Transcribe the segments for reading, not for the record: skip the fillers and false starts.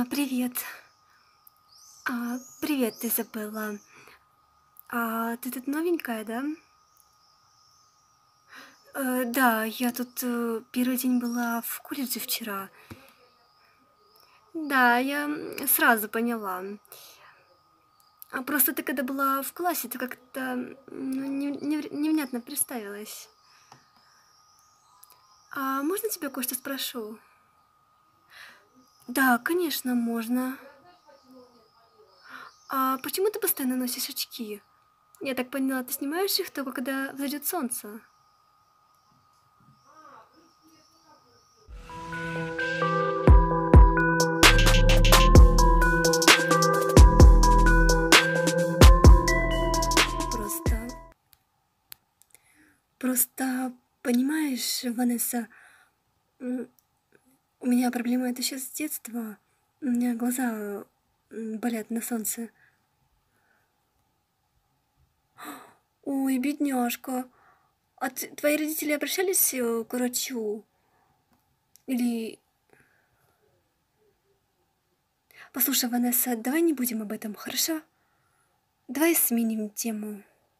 Привет. Привет, Изабелла. Ты тут новенькая, да? Да, я тут первый день была в колледже вчера. Да, я сразу поняла. Просто ты когда была в классе, ты как-то невнятно представилась. Можно тебя кое-что спрошу? Да, конечно, можно. Почему ты постоянно носишь очки? Я так поняла, ты снимаешь их только когда взойдет солнце. Просто, просто, понимаешь, Ванесса, м, у меня проблема это сейчас с детства. У меня глаза болят на солнце. Ой, бедняжка. Твои родители обращались к врачу? Или... Послушай, Ванесса, давай не будем об этом, хорошо? Давай сменим тему.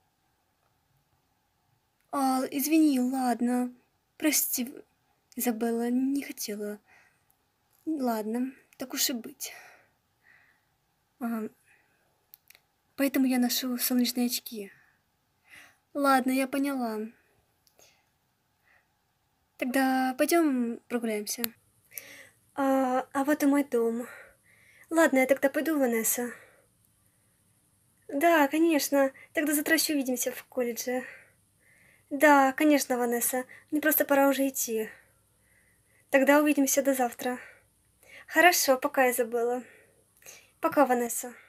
Извини, ладно. Прости, Изабелла, не хотела. Ладно, так уж и быть. А, Поэтому я ношу солнечные очки. Ладно, я поняла. Тогда пойдем прогуляемся. Вот и мой дом. Ладно, я тогда пойду, Ванесса. Да, конечно. Тогда завтра еще увидимся в колледже. Да, конечно, Ванесса. Мне просто пора уже идти. Тогда увидимся до завтра. Хорошо, пока, Изабелла. Пока, Ванесса.